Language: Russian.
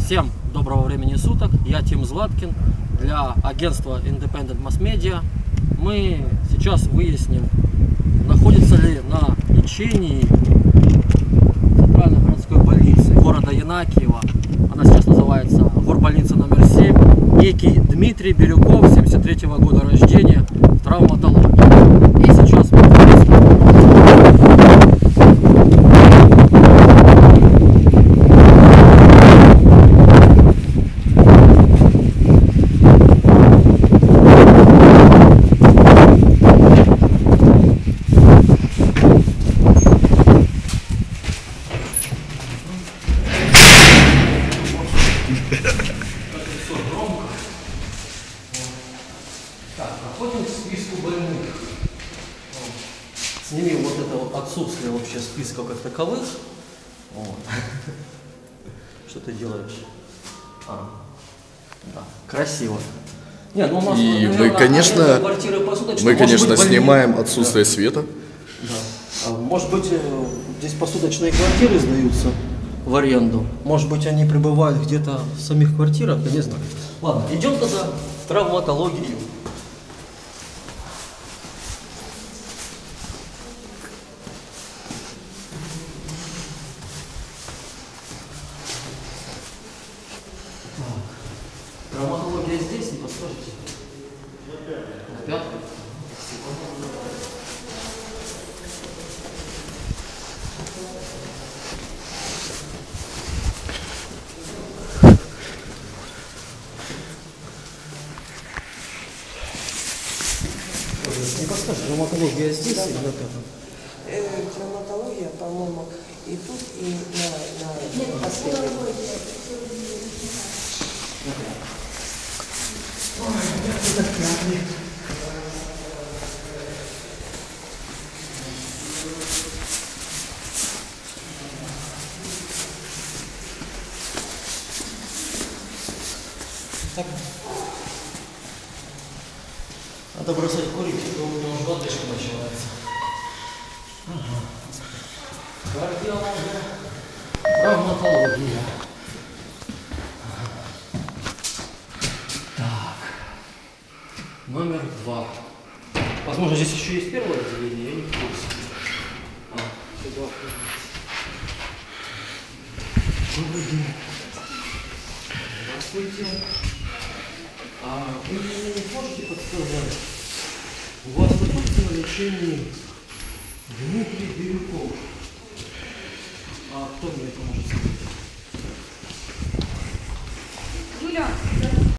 Всем доброго времени суток, я Тим Златкин для агентства Independent Mass Media. Мы сейчас выясним, находится ли на лечении Центральной городской больницы города Янакиева, она сейчас называется горбольница номер 7, некий Дмитрий Бирюков, 73-го года рождения, в травматологии. И сейчас мы проходим к списку больных. Сними вот это вот отсутствие вообще списка как таковых. Вот. Что ты делаешь? Да, красиво. Нет, ну у нас, и наверное, мы, конечно, снимаем отсутствие света. Да. Может быть, здесь посуточные квартиры сдаются в аренду. Может быть, они пребывают где-то в самих квартирах, я не знаю. Ладно, идем тогда в травматологию. Травматология здесь, не подскажете? На пятку. Не подскажешь, травматология здесь или на пятом? Травматология, по-моему, и тут, и на последнем. Так. Надо бросать курить, а то у меня уже отдышка начинается. Кардиология, травматология. Так. Номер 2. Возможно, здесь еще есть первое отделение, я не в курсе. Сюда. Добрый день. Здравствуйте. Вы мне не можете подсказать? У вас находится на лечении Дмитрий Бирюков. Кто мне это может сказать? Юля.